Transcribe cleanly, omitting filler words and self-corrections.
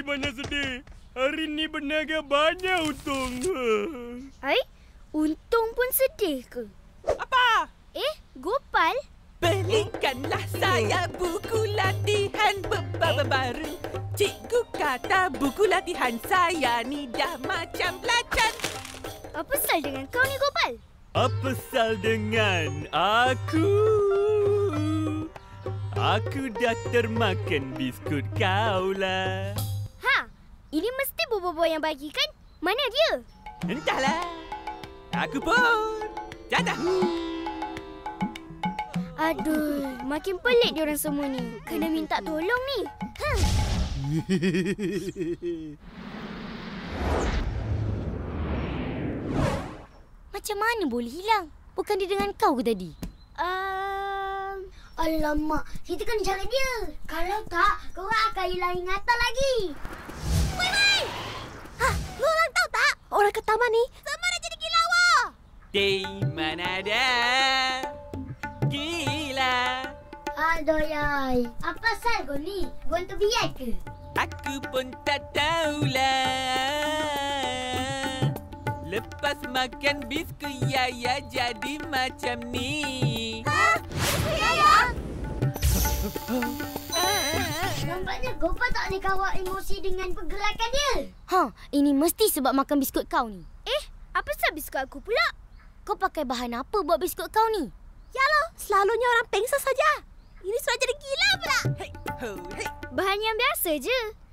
banyak sedih. Hari ni berniaga banyak untung. Untung pun sedih ke? Apa? Gopal? Belikanlah saya buku latihan baru. Cikgu kata buku latihan saya ni dah macam belacan. Apa sal dengan kau ni, Gopal? Apa sal dengan aku? Aku dah termakan biskut kau lah. Ini mesti Bobo yang bagi kan? Mana dia? Entahlah. Aku pun tak tahu. Aduh, makin pelik diorang semua ni. Kena minta tolong ni. Macam mana boleh hilang? Bukan dia dengan kau ke tadi? Alamak, kita kena jaga dia. Kalau tak, korang akan hilang ingatan lagi. Wei! Lu orang tahu tak? Orang ke taman ni sama dah jadi gila. Di mana ada gila. Aduh, yai. Apa sal kau ni? Buat terbiak ke? Aku pun tak tahulah. Lepas makan biskut Yaya jadi macam ni. Yaya? Nampaknya Gopal tak boleh kawal emosi dengan pergerakan dia. Ini mesti sebab makan biskut kau ni. Apa sebab biskut aku pula? Kau pakai bahan apa buat biskut kau ni? Yalah, selalunya orang pengsan saja. Ini sudah jadi gila pula. Hey, ho, hey. Bahan yang biasa je.